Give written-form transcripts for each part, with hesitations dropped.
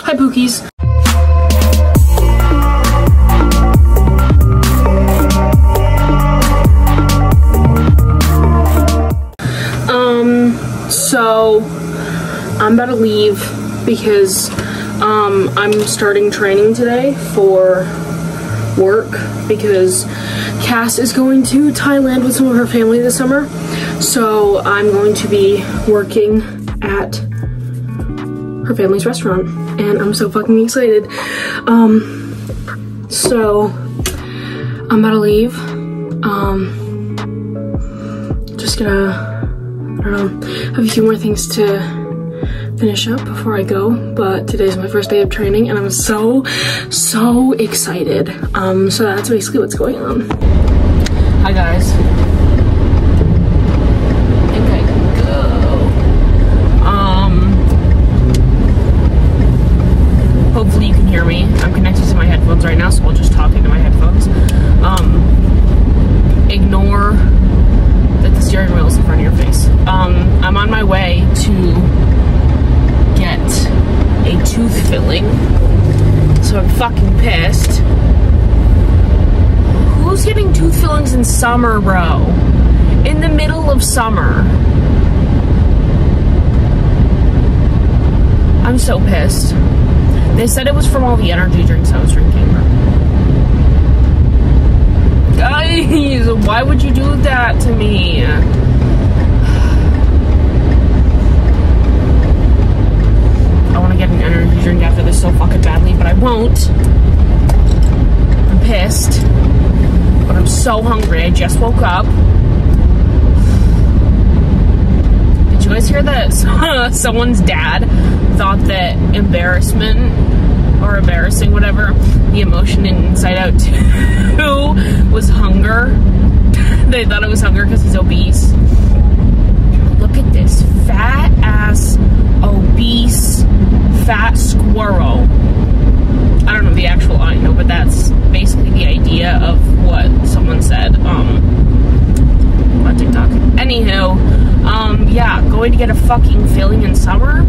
Hi, Pookies. So I'm about to leave because I'm starting training today for work because Cass is going to Thailand with some of her family this summer. So I'm going to be working at her family's restaurant and I'm so fucking excited. So I'm about to leave. Just gonna, I don't know, have a few more things to finish up before I go, but today's my first day of training and I'm so excited. So that's basically what's going on. Hi guys. I think I can go. Hopefully you can hear me. I'm connected to my headphones right now, so I'll just talk into my headphones. Ignore that the steering wheel is in front of your face. I'm on my way to get a tooth filling, so I'm fucking pissed. Who's getting tooth fillings in summer, bro? In the middle of summer. I'm so pissed. They said it was from all the energy drinks I was drinking. Guys, why would you do that to me? I want to get an energy drink after this so fucking badly, but I won't. I'm pissed. But I'm so hungry. I just woke up. Did you guys hear that someone's dad thought that embarrassment or embarrassing, whatever, the emotion in Inside Out 2 was hunger? They thought it was hunger because he's obese. Look at this fat ass, obese, fat squirrel. I don't know the actual audio, but that's basically the idea of what someone said on TikTok. Anywho, yeah, going to get a fucking filling in summer.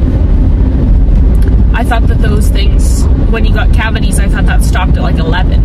I thought that those things, when you got cavities, I thought that stopped at like 11.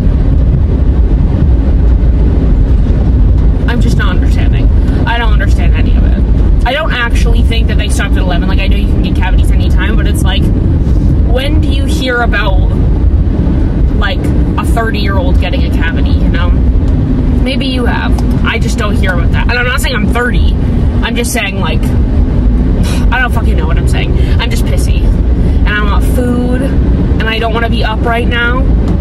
I'm just not understanding. I don't understand any of it. I don't actually think that they stopped at 11. Like, I know you can get cavities anytime, but it's like, when do you hear about, like, a 30-year-old getting a cavity, you know? Maybe you have. I just don't hear about that. And I'm not saying I'm 30. I'm just saying, like, I don't fucking know what I'm saying. I'm just pissy. And I want food. And I don't want to be up right now.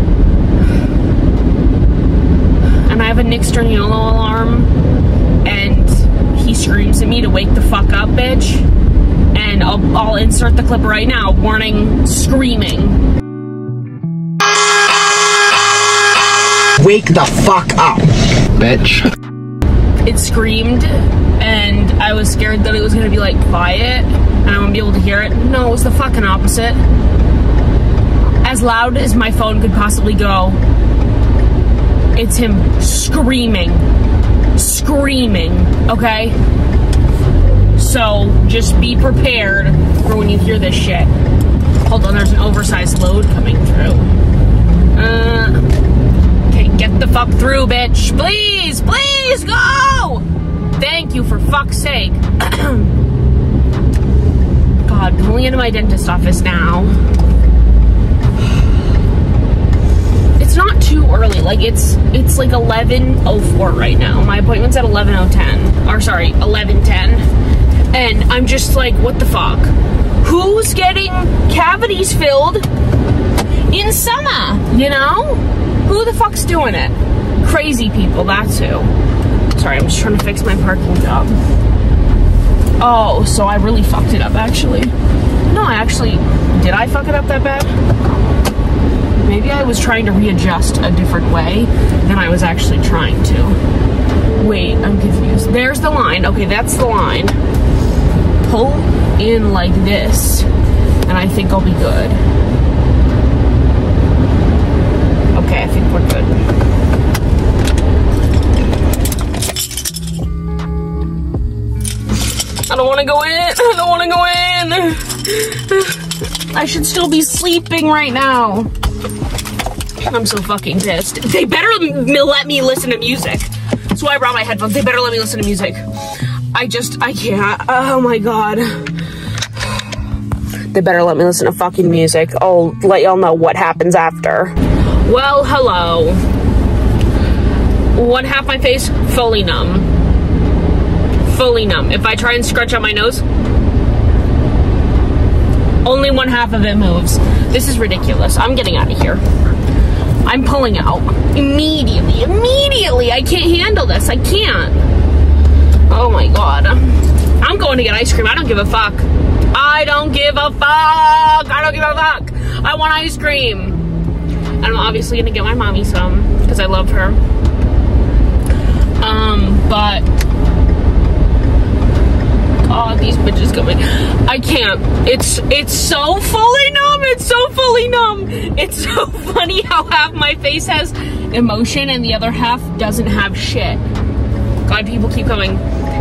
And I have a Nick Sturniolo alarm. And he screams at me to wake the fuck up, bitch. And I'll insert the clip right now. Warning, screaming. Wake the fuck up, bitch. It screamed, and I was scared that it was gonna be like quiet, and I wouldn't be able to hear it. No, it was the fucking opposite. As loud as my phone could possibly go, it's him screaming. Screaming, okay? So, just be prepared for when you hear this shit. Hold on, there's an oversized load coming through. Okay, get the fuck through, bitch. Please, please, go! Thank you, for fuck's sake. God, pulling into my dentist office now. It's not too early. Like, it's like 11:04 right now. My appointment's at 11:10. Or, sorry, 11:10. And I'm just like, what the fuck? Who's getting cavities filled in summer, you know? Who the fuck's doing it? Crazy people, that's who. Sorry, I'm just trying to fix my parking job. Oh, so I really fucked it up, actually. No, did I fuck it up that bad? Maybe I was trying to readjust a different way than I was actually trying to. Wait, I'm confused. There's the line. Okay, that's the line. Pull in like this, and I think I'll be good. Okay, I think we're good. I don't want to go in. I don't want to go in. I should still be sleeping right now. I'm so fucking pissed. They better let me listen to music. That's why I brought my headphones. They better let me listen to music. I can't. Oh my God. They better let me listen to fucking music. I'll let y'all know what happens after. Well, hello. One half my face, fully numb. Fully numb. If I try and scratch out my nose, only one half of it moves. This is ridiculous. I'm getting out of here. I'm pulling out. Immediately. I can't handle this. I can't. Oh my God. I'm going to get ice cream. I don't give a fuck. I don't give a fuck. I want ice cream. And I'm obviously gonna get my mommy some because I love her. But God, these bitches coming. I can't. It's so fully numb. It's so fully numb. It's so funny how half my face has emotion and the other half doesn't have shit. God, people keep coming.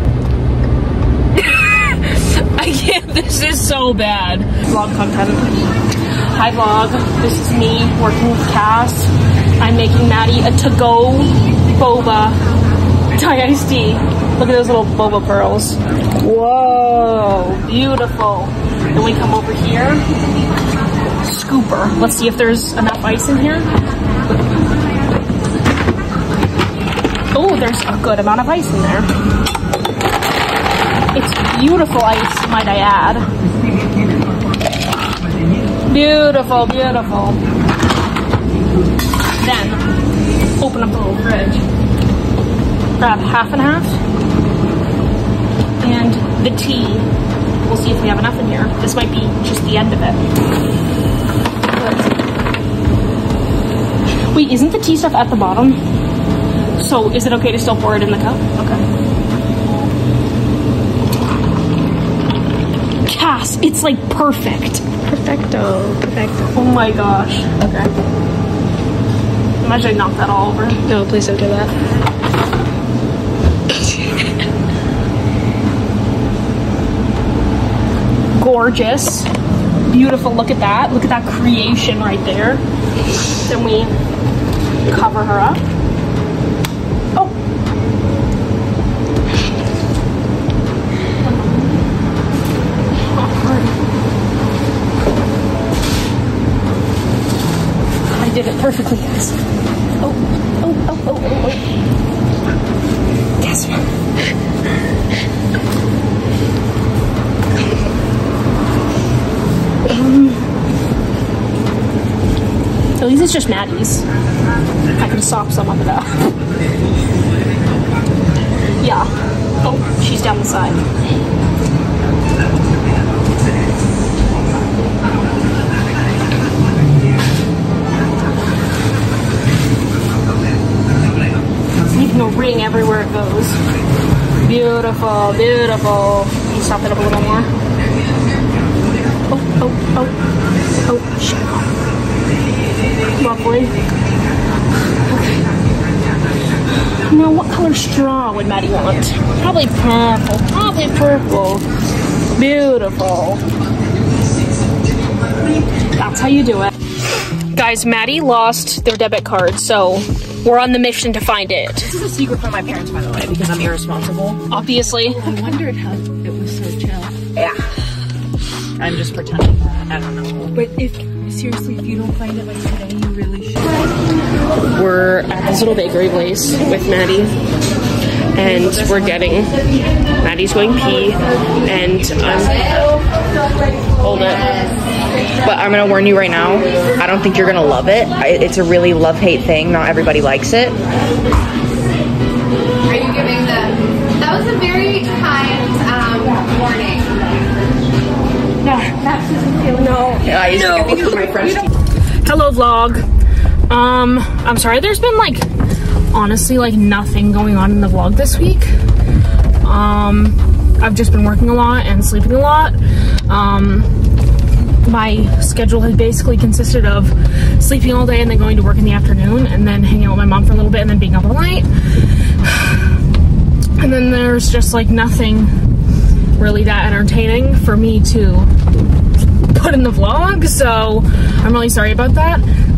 I can't. This is so bad. Vlog content. Hi vlog. This is me working with Cass. I'm making Maddie a to-go boba Thai iced tea. Look at those little boba pearls. Whoa, beautiful. Then we come over here. Scooper. Let's see if there's enough ice in here. Oh, there's a good amount of ice in there. It's beautiful ice, might I add. Beautiful, beautiful. Then, open up the little fridge. Grab half and half. And the tea. We'll see if we have enough in here. This might be just the end of it. Wait, isn't the tea stuff at the bottom? So, is it okay to still pour it in the cup? Okay. Cass, it's like perfect. Perfecto. Oh my gosh. Okay. Imagine I knocked that all over. No, please don't do that. Gorgeous. Beautiful. Look at that. Look at that creation right there. Then we cover her up. Oh. I did it perfectly, guys. Oh. Yes. At least it's just Maddie's. I can sop some of it up. Yeah. Oh, she's down the side. Leaving a ring everywhere it goes. Beautiful, beautiful. Can you sop it up a little more? Oh, shit. Lovely. Okay. Now, what color straw would Maddie want? Probably purple. Probably purple. Beautiful. That's how you do it. Guys, Maddie lost their debit card, so we're on the mission to find it. This is a secret from my parents, by the way, because I'm irresponsible. Obviously. I wondered how it was so chill. Yeah. I'm just pretending. I don't know. But seriously, if you don't find it by today, you really should. We're at this little bakery place with Maddie, and we're getting, Maddie's going pee, and hold it. But I'm gonna warn you right now, I don't think you're gonna love it. It's a really love-hate thing. Not everybody likes it. Are you giving that was a very kind warning. No. I think it was my French teacher. Hello vlog. I'm sorry there's been like honestly like nothing going on in the vlog this week. I've just been working a lot and sleeping a lot. My schedule has basically consisted of sleeping all day and then going to work in the afternoon and then hanging out with my mom for a little bit and then being up all night. And then there's just like nothing really that entertaining for me to put in the vlog, so I'm really sorry about that.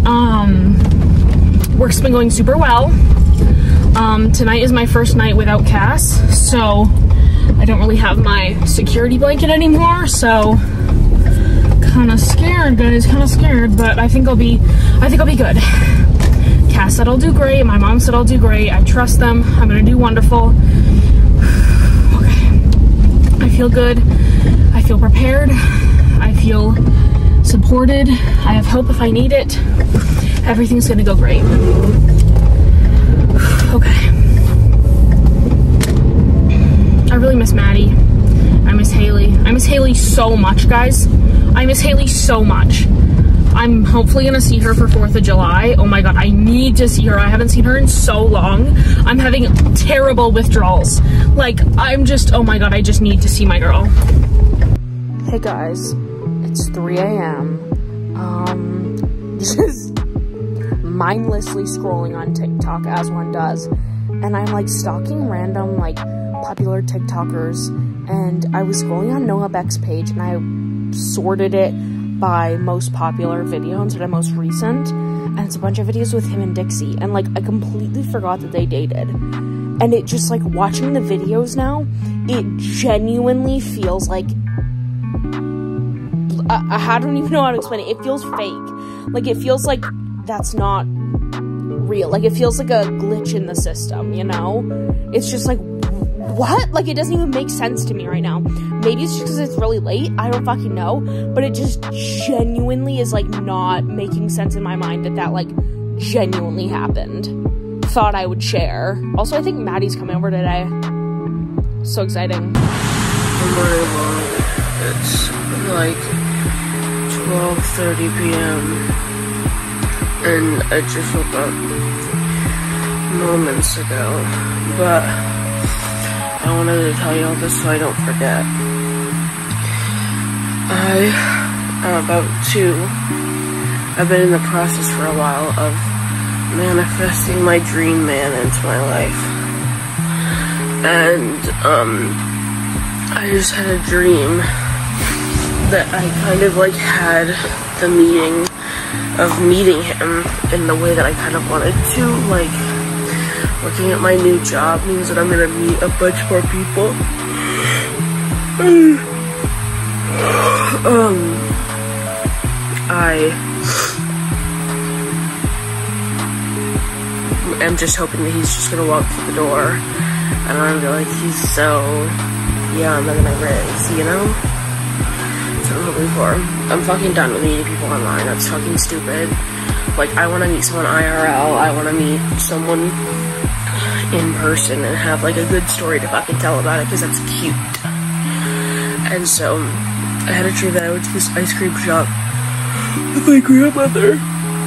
Work's been going super well. Tonight is my first night without Cass, so I don't really have my security blanket anymore, so kind of scared, guys, kind of scared, but I think I'll be good. Cass said I'll do great, my mom said I'll do great, I trust them, I'm gonna do wonderful. Okay, I feel good, I feel prepared, I feel supported, I have hope if I need it. Everything's gonna go great. Okay. I really miss Maddie. I miss Haley. I miss Haley so much, guys. I miss Haley so much. I'm hopefully gonna see her for 4th of July. Oh my god, I need to see her. I haven't seen her in so long. I'm having terrible withdrawals. Like, I'm just, oh my god, I just need to see my girl. Hey guys, it's 3 a.m. Just mindlessly scrolling on TikTok as one does. And I'm like stalking random like popular TikTokers, and I was scrolling on Noah Beck's page and I sorted it by most popular video instead of most recent, and it's a bunch of videos with him and Dixie, and like I completely forgot that they dated. And it just like watching the videos now, it genuinely feels like I don't even know how to explain it. It feels fake. Like it feels like that's not real. Like it feels like a glitch in the system, you know? It's just like, what? Like, it doesn't even make sense to me right now. Maybe it's just because it's really late. I don't fucking know. But it just genuinely is, like, not making sense in my mind that like, genuinely happened. Thought I would share. Also, I think Maddie's coming over today. So exciting. It's, like, 12:30 p.m. And I just woke up moments ago. But I wanted to tell you all this so I don't forget. I've been in the process for a while of manifesting my dream man into my life. And, I just had a dream that I kind of like had the meaning of meeting him in the way that I kind of wanted to, like, working at my new job means that I'm gonna meet a bunch more people. I am just hoping that he's just gonna walk through the door and I'm gonna be like, he's so young and nice, you know? That's what I'm hoping for. I'm fucking done with meeting people online. That's fucking stupid. Like, I wanna meet someone IRL. I wanna meet someone in person and have like a good story to fucking tell about it because that's cute. And so I had a dream that I went to this ice cream shop with my grandmother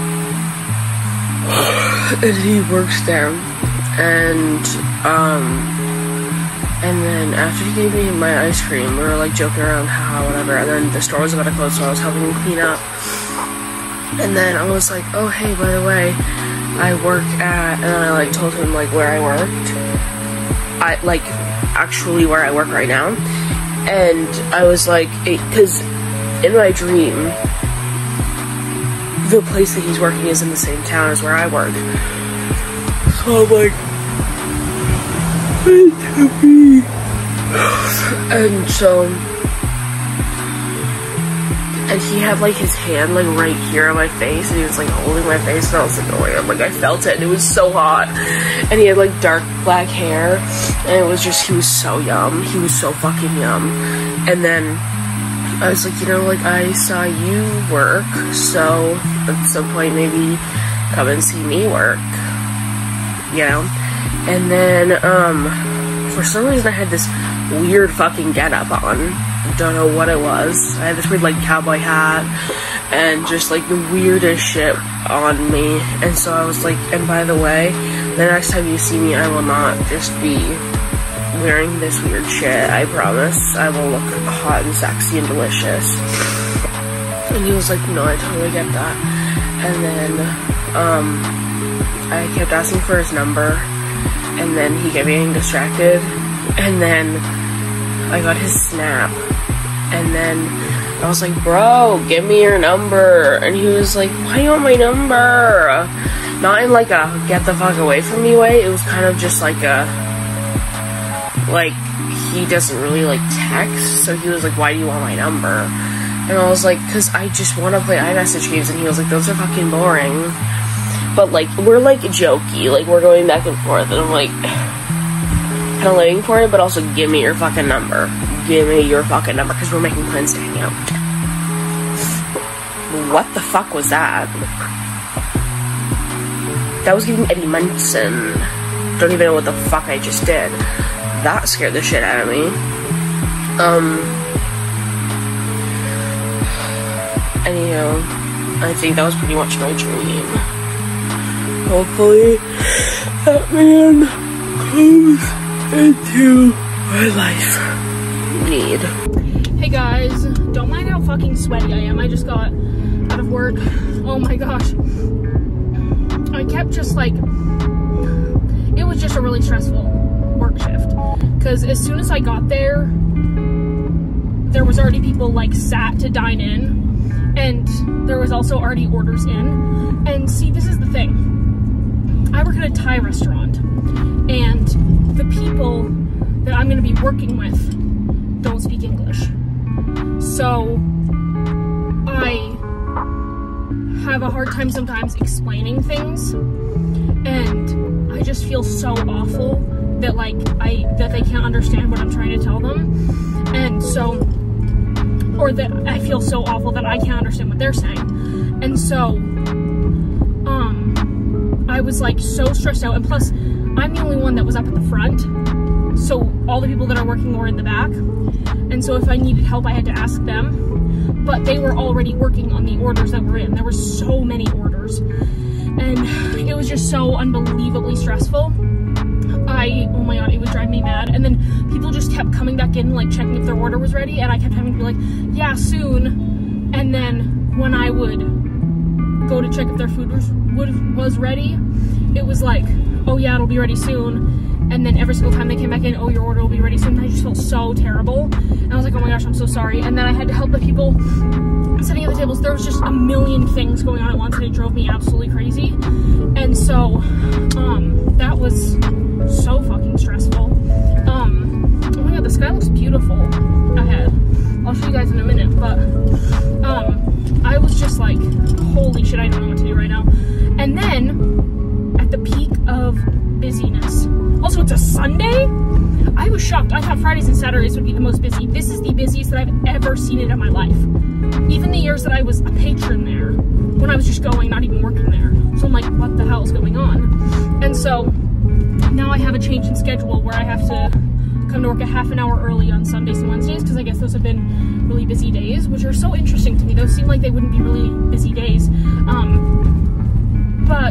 and he works there, and then after he gave me my ice cream, we were like joking around, haha, whatever, and then the store was about to close, so I was helping him clean up. And then I was like, oh hey, by the way, I work at, and then I like told him like where I worked. I like actually where I work right now. And I was like, because in my dream, the place that he's working is in the same town as where I work. So I'm like, and so, and he had like his hand like right here on my face, and he was like holding my face, and I was like, oh my god, like I felt it, and it was so hot. And he had like dark black hair, and it was just, he was so yum. He was so fucking yum. And then I was like, you know, like I saw you work, so at some point maybe come and see me work, you know? And then for some reason I had this weird fucking getup on. Don't know what it was. I had this weird like cowboy hat and just like the weirdest shit on me. And so I was like, and by the way, the next time you see me, I will not just be wearing this weird shit. I promise. I will look hot and sexy and delicious. And he was like, no, I totally get that. And then I kept asking for his number, and then he kept getting distracted, and then I got his Snap, and then I was like, bro, give me your number. And he was like, why do you want my number? Not in like a get the fuck away from me way. It was kind of just like a, like, he doesn't really like text. So he was like, why do you want my number? And I was like, cause I just want to play iMessage games. And he was like, those are fucking boring. But like, we're like jokey. Like, we're going back and forth. And I'm like, kind of waiting for it, but also give me your fucking number. Give me your fucking number, because we're making plans to hang out. What the fuck was that? That was giving Eddie Munson. Don't even know what the fuck I just did. That scared the shit out of me. Anyhow, I think that was pretty much my dream. Hopefully, that man comes into my life. Hey guys, don't mind how fucking sweaty I am. I just got out of work. Oh my gosh. I kept just like, it was just a really stressful work shift. Because as soon as I got there, there was already people like sat to dine in. And there was also already orders in. And see, this is the thing. I work at a Thai restaurant. And the people that I'm going to be working with don't speak English. So I have a hard time sometimes explaining things, and I just feel so awful that like that they can't understand what I'm trying to tell them, and so, or that I feel so awful that I can't understand what they're saying. And so I was like so stressed out, and plus I'm the only one that was up at the front. So all the people that are working were in the back. And so if I needed help, I had to ask them. But they were already working on the orders that were in. There were so many orders. And it was just so unbelievably stressful. Oh my god, it would drive me mad. And then people just kept coming back in, like checking if their order was ready. And I kept having to be like, yeah, soon. And then when I would go to check if their food was ready, it was like, oh yeah, it'll be ready soon. And then every single time they came back in, oh, your order will be ready soon. And I just felt so terrible. And I was like, oh my gosh, I'm so sorry. And then I had to help the people sitting at the tables. There was just a million things going on at once, and it drove me absolutely crazy. And so, that was so fucking stressful. Oh my god, the sky looks beautiful ahead. I'll show you guys in a minute, but, I was just like, holy shit, I don't know what to do right now. And then, at the peak of busyness. Also, it's a Sunday? I was shocked. I thought Fridays and Saturdays would be the most busy. This is the busiest that I've ever seen it in my life. Even the years that I was a patron there, when I was just going, not even working there. So I'm like, what the hell is going on? And so, now I have a change in schedule where I have to come to work a half an hour early on Sundays and Wednesdays, because I guess those have been really busy days, which are so interesting to me. Those seem like they wouldn't be really busy days. But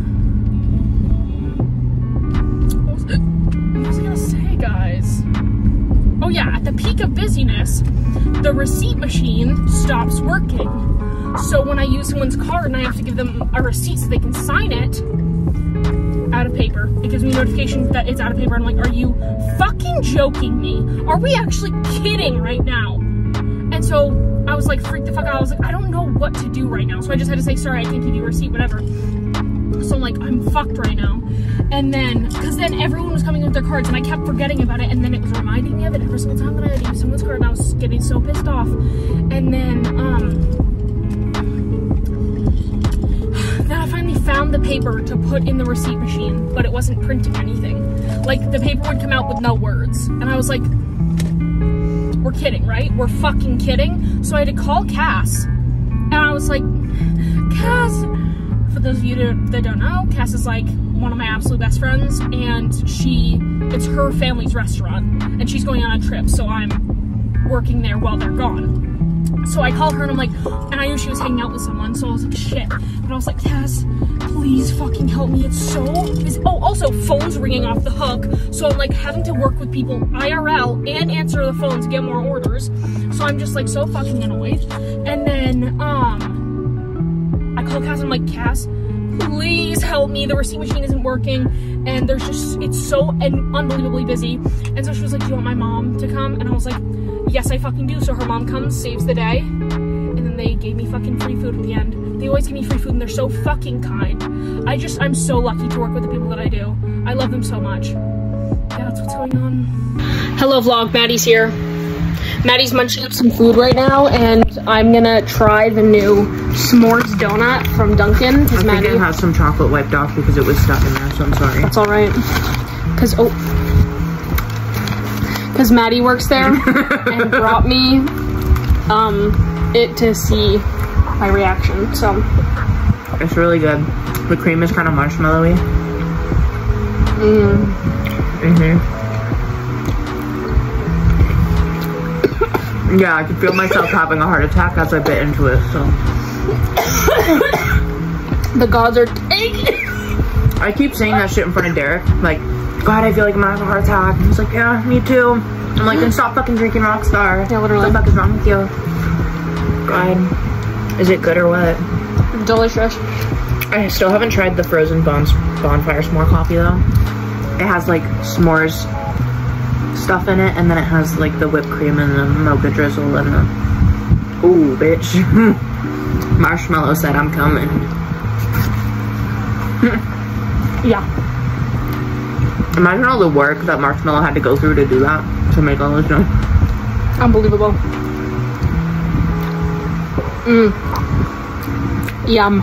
what was I gonna say, guys? Oh yeah, at the peak of busyness, the receipt machine stops working. So when I use someone's card and I have to give them a receipt so they can sign it, out of paper, it gives me a notification that it's out of paper. I'm like, are you fucking joking me? Are we actually kidding right now? And so I was like, freaked the fuck out. I was like, I don't know what to do right now. So I just had to say, sorry, I can't give you a receipt, whatever. So I'm like, I'm fucked right now. And then, because then everyone was coming with their cards and I kept forgetting about it. And then it was reminding me of it every single time that I had to use someone's card, and I was getting so pissed off. And then I finally found the paper to put in the receipt machine, but it wasn't printing anything. Like, the paper would come out with no words. And I was like, we're kidding, right? We're fucking kidding. So I had to call Cass. And I was like, Cass, for those of you that don't know, Cass is like one of my absolute best friends, and it's her family's restaurant, and she's going on a trip, so I'm working there while they're gone. So I called her and I'm like, and I knew she was hanging out with someone, so I was like, shit. But I was like, Cass, please fucking help me. It's so busy. Oh, also, phone's ringing off the hook. So I'm like having to work with people IRL and answer the phone to get more orders. So I'm just like so fucking annoyed. And then, I called Cass and I'm like, Cass, please help me. The receipt machine isn't working and there's just, it's so unbelievably busy. And so she was like, do you want my mom to come? And I was like, yes, I fucking do. So her mom comes, saves the day. And then they gave me fucking free food at the end. They always give me free food and they're so fucking kind. I'm so lucky to work with the people that I do. I love them so much. Yeah, that's what's going on. Hello vlog, Maddie's here. Maddie's munching up some food right now, and I'm gonna try the new s'mores donut from Dunkin'. I think it has some chocolate wiped off because it was stuck in there, so I'm sorry. That's all right. Cause Maddie works there and brought me it to see my reaction. So it's really good. The cream is kind of marshmallowy. Yeah, I could feel myself having a heart attack as I bit into it, so. The gods are taking. I keep saying that shit in front of Derek. Like, God, I feel like I'm gonna have a heart attack. He's like, yeah, me too. I'm like, then stop fucking drinking Rockstar. Yeah, literally. What the fuck is wrong with you? God. Is it good or what? Delicious. I still haven't tried the frozen bonfire s'more coffee though. It has like s'mores stuff in it, and then it has like the whipped cream and the mocha drizzle and the ooh bitch. Marshmallow said I'm coming. Yeah. Imagine all the work that Marshmallow had to go through to do that, to make all this stuff. Unbelievable. Yum.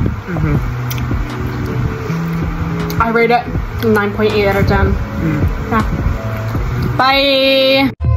I rate it 9.8 out of 10. Yeah. Bye.